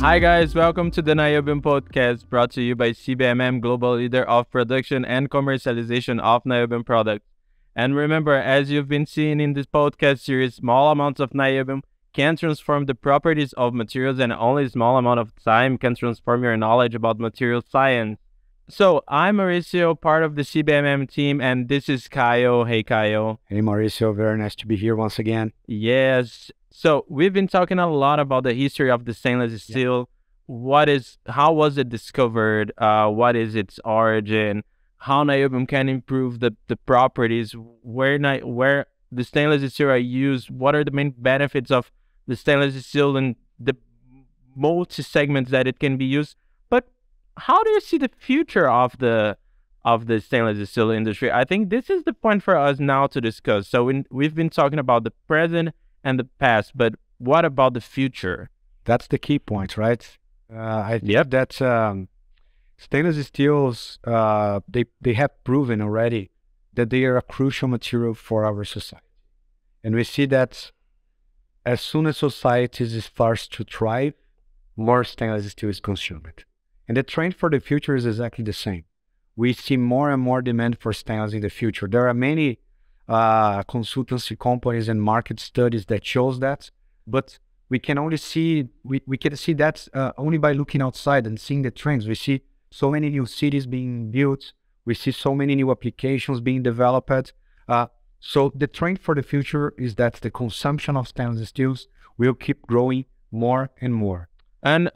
Hi guys, welcome to the Niobium Podcast, brought to you by CBMM, global leader of production and commercialization of niobium products. And remember, as you've been seeing in this podcast series, small amounts of niobium can transform the properties of materials, and only a small amount of time can transform your knowledge about material science. So I'm Mauricio, part of the CBMM team, and this is Kaio. Hey Kaio. Hey Mauricio, very nice to be here once again. Yes. So we've been talking a lot about the history of the stainless steel. How was it discovered? What is its origin? How niobium can improve the properties? Where the stainless steel are used? What are the main benefits of the stainless steel and the multi segments that it can be used? But how do you see the future of the stainless steel industry? I think this is the point for us now to discuss. So we've been talking about the present and the past, but what about the future? That's the key point, right? I think that stainless steels, they have proven already that they are a crucial material for our society. And we see that as soon as society starts to thrive, more stainless steel is consumed. And the trend for the future is exactly the same. We see more and more demand for stainless in the future. There are many consultancy companies and market studies that shows that, but we can only see we can see that only by looking outside and seeing the trends. We see so many new cities being built. We see so many new applications being developed. So the trend for the future is that the consumption of stainless steels will keep growing more and more. And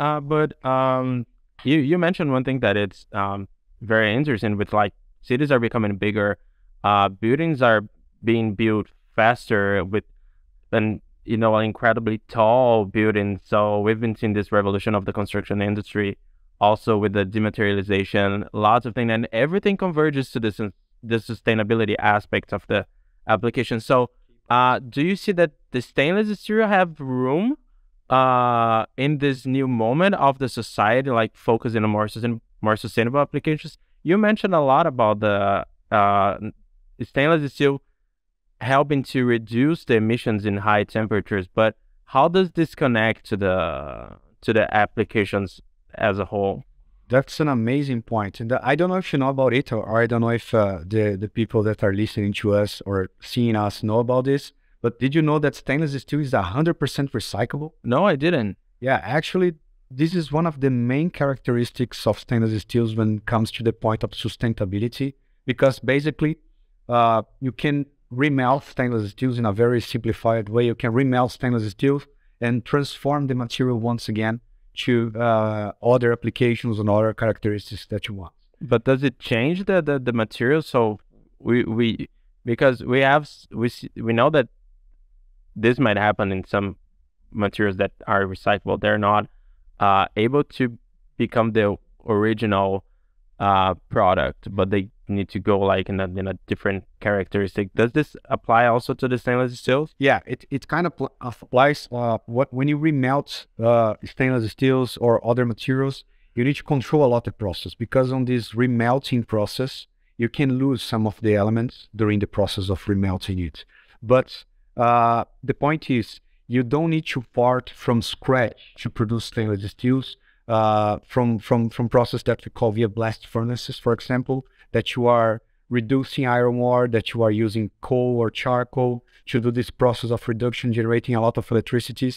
you mentioned one thing that it's very interesting with, like, cities are becoming bigger, buildings are being built faster with incredibly tall buildings. So we've been seeing this revolution of the construction industry, also with the dematerialization, lots of things, and everything converges to the sustainability aspect of the application. So do you see that the stainless steel have room in this new moment of the society, like focusing on more sustainable applications? You mentioned a lot about the stainless steel helping to reduce the emissions in high temperatures, but how does this connect to the applications as a whole? That's an amazing point. And I don't know if you know about it, or I don't know if the people that are listening to us or seeing us know about this, but did you know that stainless steel is 100% recyclable? No, I didn't. Yeah, actually, this is one of the main characteristics of stainless steels when it comes to the point of sustainability, because basically you can remelt stainless steels in a very simplified way. You can remelt stainless steel and transform the material once again to other applications and other characteristics that you want. But does it change the material? So because we know that this might happen in some materials that are recyclable. They're not able to become the original product, but they need to go like in a different characteristic. Does this apply also to the stainless steels? Yeah, it kind of applies. When you remelt stainless steels or other materials, you need to control a lot the process, because on this remelting process, you can lose some of the elements during the process of remelting it. But the point is, you don't need to part from scratch to produce stainless steels from process that we call via blast furnaces, for example, that you are reducing iron ore, that you are using coal or charcoal to do this process of reduction, generating a lot of electricity.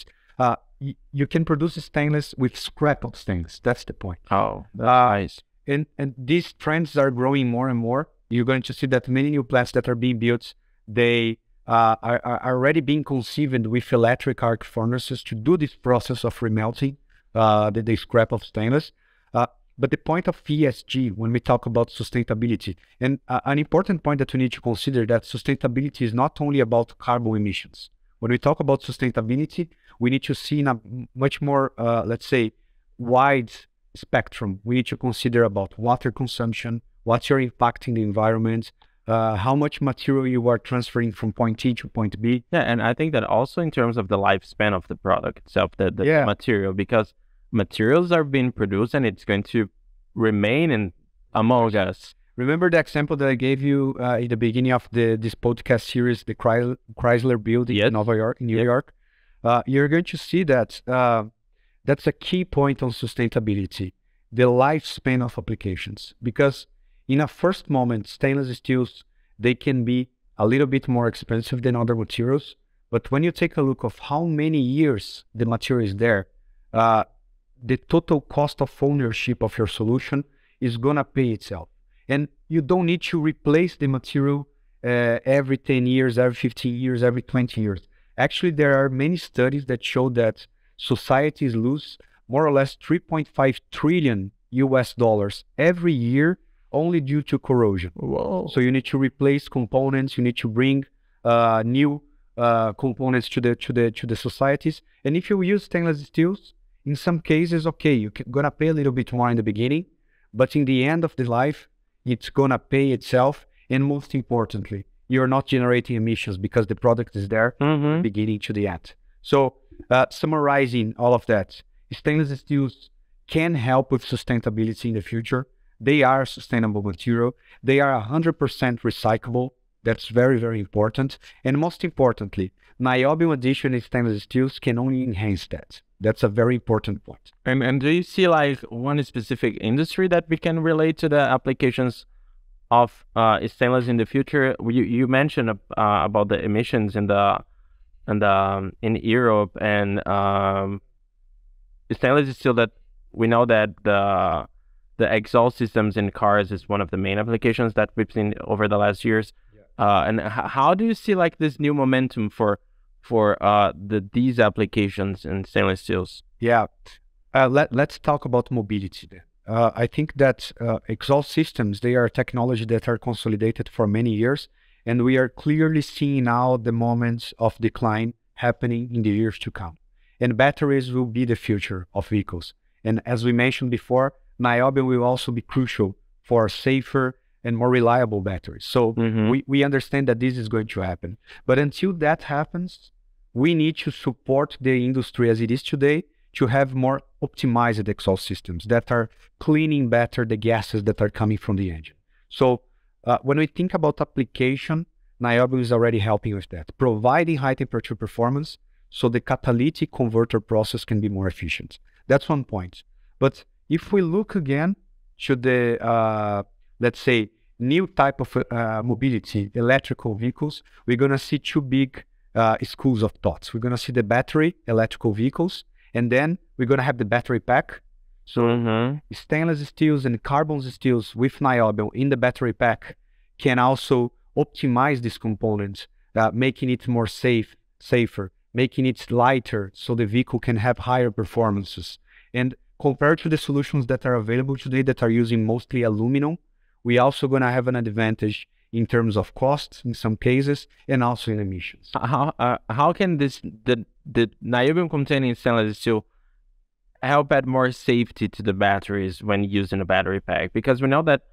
You can produce stainless with scrap of stainless. That's the point. Oh, that's nice. And these trends are growing more and more. You're going to see that many new plants that are being built, they are already being conceived with electric arc furnaces to do this process of remelting the scrap of stainless. But the point of ESG, when we talk about sustainability, and an important point that we need to consider, that sustainability is not only about carbon emissions. When we talk about sustainability, we need to see in a much more, let's say, wide spectrum. We need to consider about water consumption, what's your impact in the environment, how much material you are transferring from point A to point B. Yeah, and I think that also in terms of the lifespan of the product itself, the material, because materials are being produced and it's going to remain among us. Remember the example that I gave you in the beginning of this podcast series, the Chrysler building in New York? You're going to see that that's a key point on sustainability, the lifespan of applications. Because in a first moment, stainless steels, they can be a little bit more expensive than other materials. But when you take a look of how many years the material is there, the total cost of ownership of your solution is going to pay itself. And you don't need to replace the material every 10 years, every 15 years, every 20 years. Actually, there are many studies that show that societies lose more or less 3.5 trillion US dollars every year only due to corrosion. Whoa. So you need to replace components, you need to bring new components to the societies. And if you use stainless steels, in some cases, okay, you're gonna pay a little bit more in the beginning, but in the end of the life, it's gonna pay itself. And most importantly, you're not generating emissions because the product is there from the beginning to the end. So summarizing all of that, stainless steels can help with sustainability in the future. They are a sustainable material. They are 100% recyclable. That's very, very important. And most importantly, niobium addition in stainless steels can only enhance that. That's a very important point. And do you see like one specific industry that we can relate to the applications of stainless in the future? You mentioned about the emissions in Europe, and stainless steel, that we know that the exhaust systems in cars is one of the main applications that we've seen over the last years. And how do you see like this new momentum for these applications in stainless steels? Yeah, let's talk about mobility then. I think that exhaust systems, they are technology that are consolidated for many years, and we are clearly seeing now the moments of decline happening in the years to come. And batteries will be the future of vehicles. And as we mentioned before, niobium will also be crucial for safer and more reliable batteries. So we understand that this is going to happen. But until that happens, we need to support the industry as it is today to have more optimized exhaust systems that are cleaning better the gases that are coming from the engine. So when we think about application, niobium is already helping with that, providing high temperature performance so the catalytic converter process can be more efficient. That's one point. But if we look again to the, let's say, new type of mobility, electrical vehicles, we're going to see two big schools of thoughts. We're going to see the battery electrical vehicles, and then we're going to have the battery pack. So stainless steels and carbon steels with niobium in the battery pack can also optimize these components, making it more safer, making it lighter so the vehicle can have higher performances. And compared to the solutions that are available today that are using mostly aluminum, we also going to have an advantage in terms of costs in some cases and also in emissions. How can the niobium containing stainless steel help add more safety to the batteries when using a battery pack? Because we know that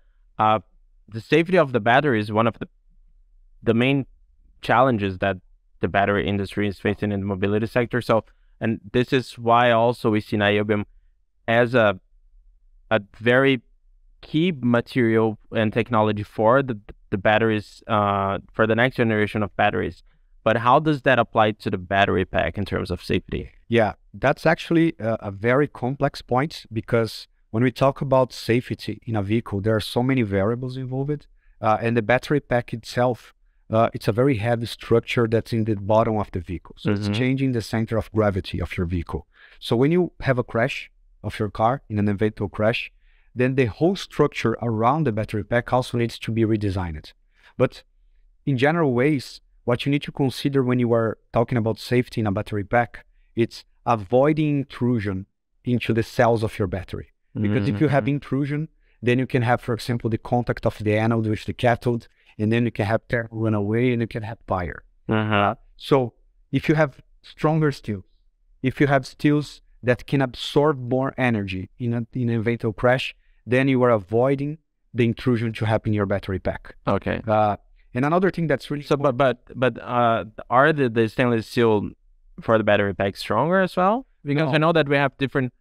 the safety of the battery is one of the main challenges that the battery industry is facing in the mobility sector. So, and this is why also we see niobium as a very key material and technology for the batteries, for the next generation of batteries. But how does that apply to the battery pack in terms of safety? Yeah, that's actually a very complex point, because when we talk about safety in a vehicle, there are so many variables involved, and the battery pack itself, it's a very heavy structure that's in the bottom of the vehicle. So it's changing the center of gravity of your vehicle. So when you have a crash of your car, in an eventual crash, then the whole structure around the battery pack also needs to be redesigned. But in general ways, what you need to consider when you are talking about safety in a battery pack, it's avoiding intrusion into the cells of your battery. Because if you have intrusion, then you can have, for example, the contact of the anode with the cathode, and then you can have thermal runaway and you can have fire. So if you have stronger steels, if you have steels that can absorb more energy in an eventual crash, then you are avoiding the intrusion to happen in your battery pack. Okay. And another thing that's really but are the stainless steel for the battery pack stronger as well? Because I know that we have different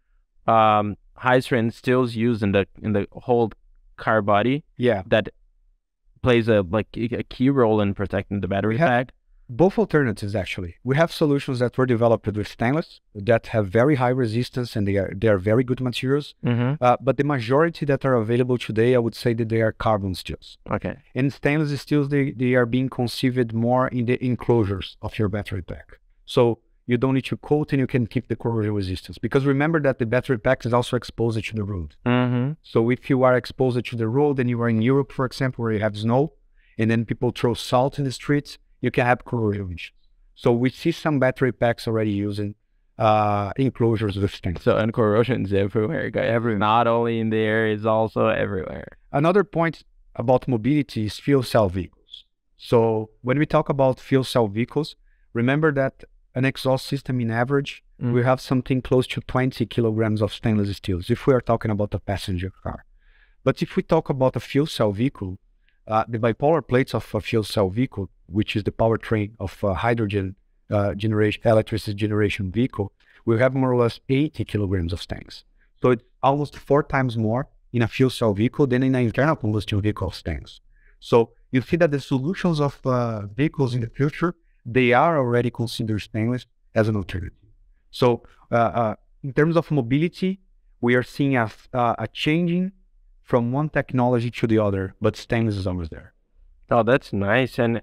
high strength steels used in the whole car body. Yeah. That plays a key role in protecting the battery pack. Both alternatives, actually. We have solutions that were developed with stainless that have very high resistance, and they are very good materials. But the majority that are available today, I would say that they are carbon steels. Okay. And stainless steels, they are being conceived more in the enclosures of your battery pack. So you don't need to coat, and you can keep the corrosion resistance. Because remember that the battery pack is also exposed to the road. So if you are exposed to the road and you are in Europe, for example, where you have snow, and then people throw salt in the streets, you can have corrosion issues. So we see some battery packs already using enclosures with stainless. So, and corrosion is everywhere, guys. Not only in the air, it's also everywhere. Another point about mobility is fuel cell vehicles. So when we talk about fuel cell vehicles, remember that an exhaust system in average, we have something close to 20 kilograms of stainless steels, if we are talking about a passenger car. But if we talk about a fuel cell vehicle, the bipolar plates of a fuel cell vehicle, which is the powertrain of a hydrogen electricity generation vehicle, will have more or less 80 kilograms of stains. So it's almost 4 times more in a fuel cell vehicle than in an internal combustion vehicle of stains. So you see that the solutions of vehicles in the future, they are already considered stainless as an alternative. So in terms of mobility, we are seeing a changing from one technology to the other, but stainless is always there. Oh, that's nice. And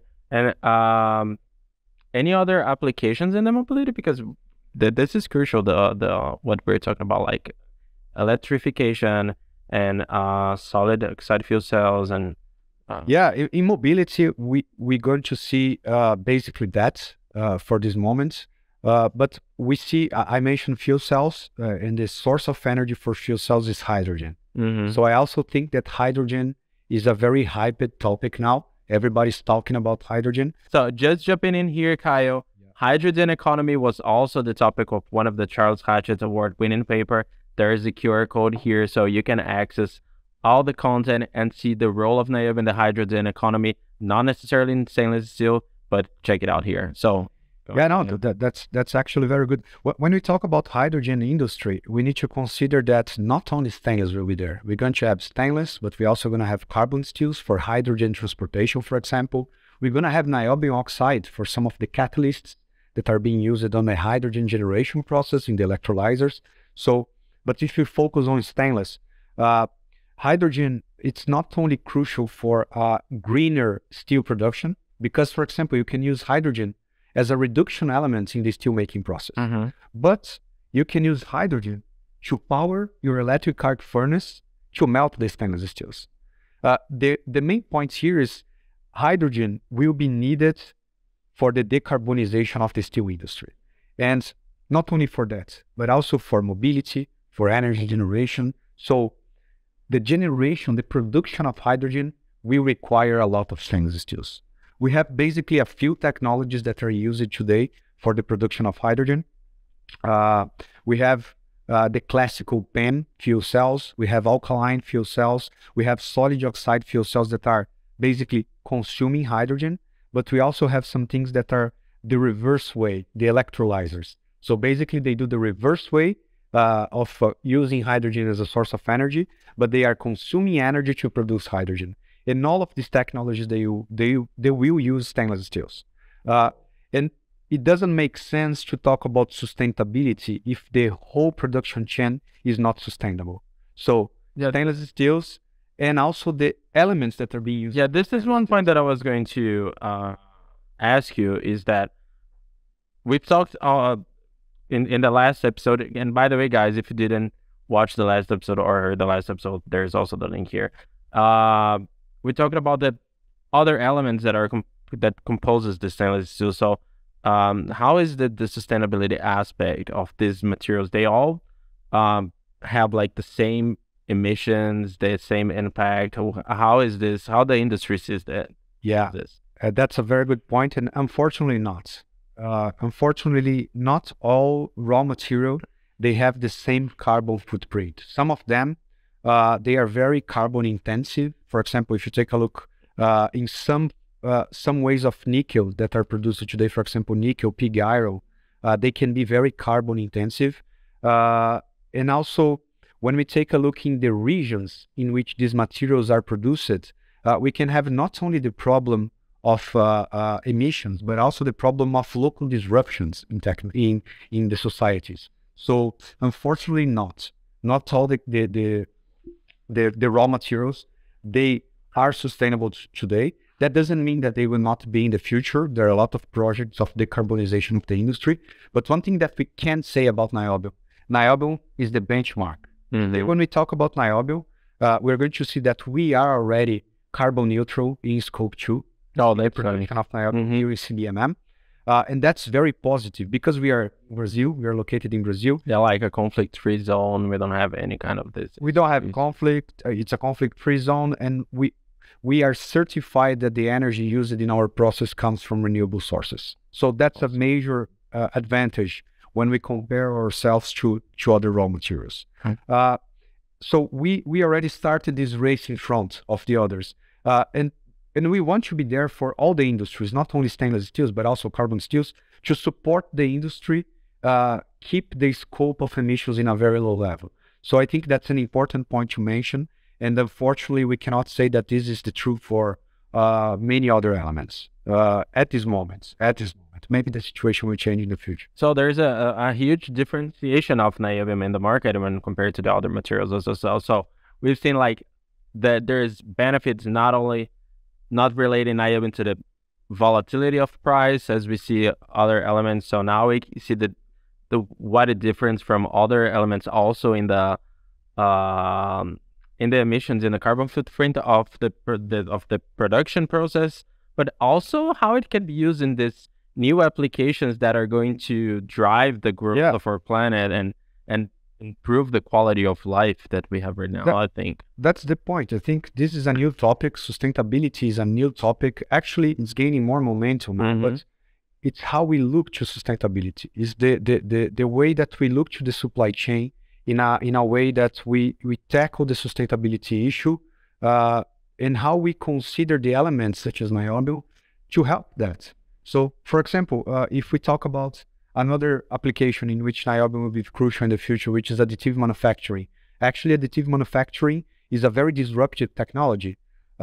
any other applications in the mobility? Because this is crucial. The what we're talking about, like electrification and solid oxide fuel cells, and in mobility, we're going to see basically that for this moment. But we see, I mentioned fuel cells, and the source of energy for fuel cells is hydrogen. So I also think that hydrogen is a very hyped topic now. Everybody's talking about hydrogen. So just jumping in here, Kyle, hydrogen economy was also the topic of one of the Charles Hatchett Award winning paper. There is a QR code here, so you can access all the content and see the role of Niobium in the hydrogen economy, not necessarily in stainless steel, but check it out here. So that's actually very good. When we talk about hydrogen industry, we need to consider that not only stainless will be there. We're going to have stainless, but we're also going to have carbon steels for hydrogen transportation, for example. We're going to have niobium oxide for some of the catalysts that are being used on the hydrogen generation process in the electrolyzers. So, but if you focus on stainless, hydrogen, it's not only crucial for greener steel production, because, for example, you can use hydrogen as a reduction element in the steelmaking process. But you can use hydrogen to power your electric arc furnace to melt the stainless steels. The main point here is hydrogen will be needed for the decarbonization of the steel industry. And not only for that, but also for mobility, for energy generation. So the production of hydrogen will require a lot of stainless steels. We have basically a few technologies that are used today for the production of hydrogen. We have the classical PEM fuel cells. We have alkaline fuel cells. We have solid oxide fuel cells that are basically consuming hydrogen. But we also have some things that are the reverse way, the electrolyzers. So basically they do the reverse way of using hydrogen as a source of energy, but they are consuming energy to produce hydrogen. And all of these technologies, they will use stainless steels. And it doesn't make sense to talk about sustainability if the whole production chain is not sustainable. So stainless steels and also the elements that are being used. Yeah, this is one point that I was going to ask you, is that we've talked in the last episode, and by the way, guys, if you didn't watch the last episode or heard the last episode, there's also the link here. We're talking about the other elements that are that composes the stainless steel. So how is the sustainability aspect of these materials? They all have like the same emissions, the same impact. How is this? How the industry sees that? Yeah, that's a very good point, and unfortunately not. Unfortunately, not all raw material, they have the same carbon footprint. Some of them, they are very carbon intensive. For example, if you take a look in some ways of nickel that are produced today, for example, nickel, pig iron, they can be very carbon intensive. And also, when we take a look in the regions in which these materials are produced, we can have not only the problem of emissions, but also the problem of local disruptions in the societies. So unfortunately, not all the raw materials, they are sustainable today. That doesn't mean that they will not be in the future. There are a lot of projects of decarbonization of the industry. But one thing that we can say about Niobium is the benchmark. Mm-hmm. When we talk about Niobium, we're going to see that we are already carbon neutral in scope 2. The production of Niobium here in CBMM. And that's very positive because we are Brazil, we are located in Brazil. Yeah, like a conflict-free zone. We don't have any kind of this. We don't have conflict. It's a conflict-free zone, and we are certified that the energy used in our process comes from renewable sources. So that's a major advantage when we compare ourselves to other raw materials. So we already started this race in front of the others. And we want to be there for all the industries, not only stainless steels, but also carbon steels, to support the industry, keep the scope of emissions in a very low level. So I think that's an important point to mention. And unfortunately, we cannot say that this is the truth for many other elements at this moment. Maybe the situation will change in the future. So there's a huge differentiation of niobium in the market when compared to the other materials as well. So we've seen like that there's benefits not relating niobium to the volatility of price as we see other elements. So now we see the what a difference from other elements also in the emissions, in the carbon footprint of the production process, but also how it can be used in this new applications that are going to drive the growth of our planet and improve the quality of life that we have right now. I think that's the point. I think this is a new topic. Sustainability is a new topic. Actually, it's gaining more momentum, but it's how we look to sustainability. It's the way that we look to the supply chain in a way that we tackle the sustainability issue, and how we consider the elements such as niobium to help that. So, for example, if we talk about another application in which niobium will be crucial in the future, which is additive manufacturing. Actually, additive manufacturing is a very disruptive technology.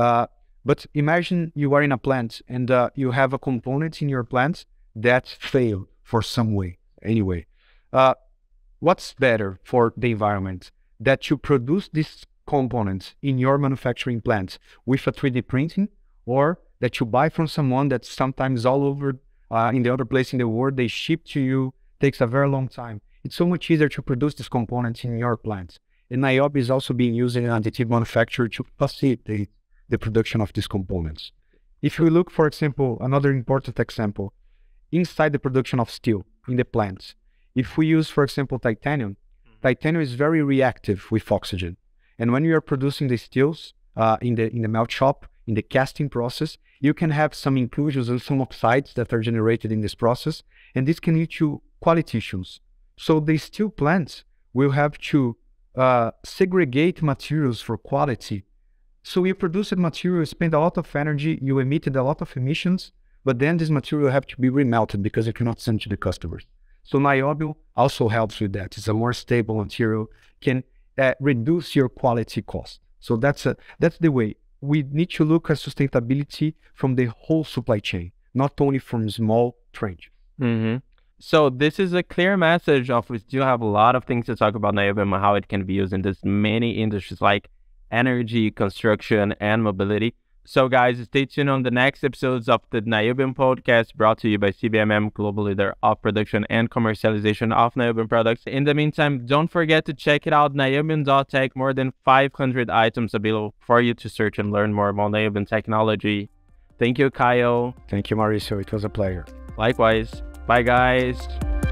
But imagine you are in a plant and you have a component in your plant that failed for some way. Anyway, what's better for the environment? That you produce this component in your manufacturing plant with a 3D printing, or that you buy from someone that's sometimes all over in the other place in the world, they ship to you, takes a very long time. It's so much easier to produce these components in your plant. And niobium is also being used in additive manufacture to facilitate the production of these components. If we look, for example, another important example, inside the production of steel in the plants, if we use, for example, titanium is very reactive with oxygen. And when you are producing the steels in the melt shop, in the casting process, you can have some inclusions and some oxides that are generated in this process, and this can lead to quality issues. So the steel plants will have to segregate materials for quality. So you produce a material, spend a lot of energy, you emitted a lot of emissions, but then this material have to be remelted because you cannot send to the customers. So niobium also helps with that. It's a more stable material, can reduce your quality cost. So that's the way. We need to look at sustainability from the whole supply chain, not only from small trenches. So this is a clear message of we still have a lot of things to talk about niobium and how it can be used in this many industries like energy, construction, and mobility. So guys, stay tuned on the next episodes of the Niobium Podcast, brought to you by CBMM, global leader of production and commercialization of niobium products. In the meantime, don't forget to check it out, niobium.tech, more than 500 items available for you to search and learn more about niobium technology. Thank you, Kyle. Thank you, Mauricio. It was a pleasure. Likewise. Bye, guys.